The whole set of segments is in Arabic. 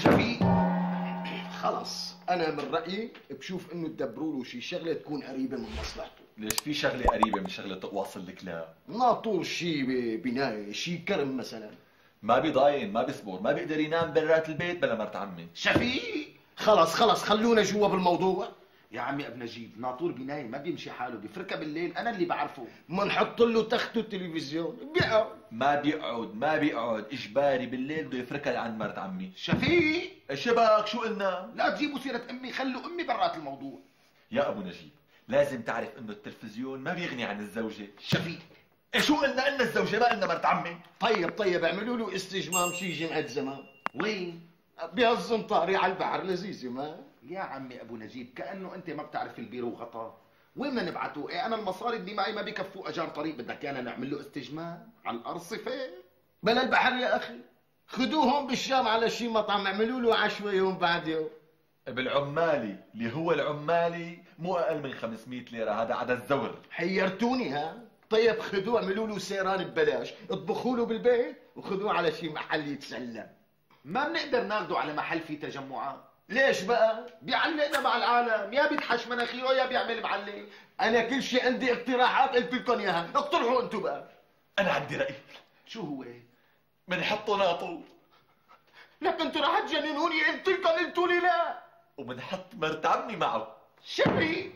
شفيق خلص انا من رايي بشوف انه تدبروا له شي شغله تكون قريبه من مصلحته. ليش في شغله قريبه من شغله تواصل الكلام؟ ناطور شي بنايه شي كرم مثلا. ما بيضاين ما بيصبر ما بيقدر ينام برات البيت بلا مرت عمي. شفيق خلص خلونا جوا بالموضوع. يا عمي ابو نجيب ناطور بنايم ما بيمشي حاله بيفركها بالليل انا اللي بعرفه. ما نحط له تخت التلفزيون بيقعد. ما بيقعد اجباري بالليل بده يفركها عند مرت عمي. شفيق شبك شو قلنا؟ لا تجيبوا سيره امي خلوا امي برات الموضوع. يا ابو نجيب لازم تعرف انه التلفزيون ما بيغني عن الزوجه. شفيق شو قلنا الزوجه ما قلنا مرت عمي. طيب اعملوا له استجمام شي جمعه زمان. وين؟ بهالزنطاري على البحر لذيذه ما. يا عمي ابو نجيب كانه انت ما بتعرف البير وغطاه. وين بدنا نبعته؟ ايه انا المصاري اللي معي ما بكفوا اجار طريق بدك ايانا نعمل له استجمام على الارصفه؟ بلا البحر يا اخي خذوهم بالشام على شي مطعم اعملوا له عشوه يوم بعد يوم. بالعمالي اللي هو العمالي مو اقل من 500 ليره هذا عدد الزور. حيرتوني ها. طيب خذوه اعملوا له سيران ببلاش اطبخوا له بالبيت وخذوه على شي محل يتسلى. ما بنقدر ناخده على محل فيه تجمعات. ليش بقى؟ بيعلقنا مع العالم يا بيدحش مناخيره يا بيعمل معلق. انا كل شيء عندي اقتراحات قلت لكم اياها اقترحوا انتم بقى. انا عندي راي. شو هو؟ بنحطه ناطور. لك انتم راح تجننوني قلت لكم قلتوا لي لا. وبنحط مرت عمي معه. شفيق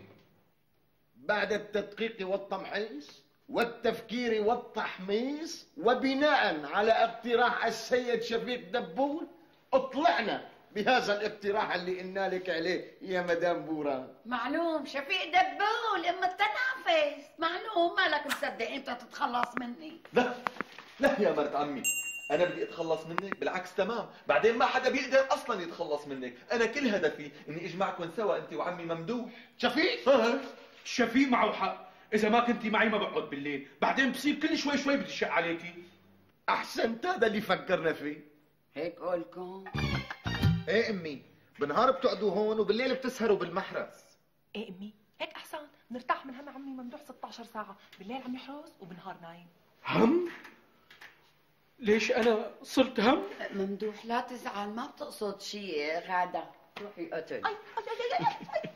بعد التدقيق والتمحيص والتفكير والتحميص وبناء على اقتراح السيد شفيق دبول اطلعنا بهذا الاقتراح اللي قلنا لك عليه يا مدام بوران. معلوم شفيق دبول ام التنافس. معلوم مالك مصدق امتى تتخلص مني. لا يا مرت عمي انا بدي اتخلص منك بالعكس تمام. بعدين ما حدا بيقدر اصلا يتخلص منك. انا كل هدفي اني اجمعكم سوا انت وعمي ممدوح. شفيق شفيق معه حق. اذا ما كنتي معي ما بقعد بالليل. بعدين بصير كل شوي بدي شق عليكي. احسنت هذا اللي فكرنا فيه. هيك قولكم. ايه امي بالنهار بتقعدوا هون وبالليل بتسهروا بالمحرس. ايه امي هيك احسن نرتاح من هم عمي ممدوح 16 ساعة. بالليل عم يحرس وبالنهار نايم. هم؟ ليش انا صرت هم؟ ممدوح لا تزعل ما بتقصد شيء غادة. روحي قتل. اي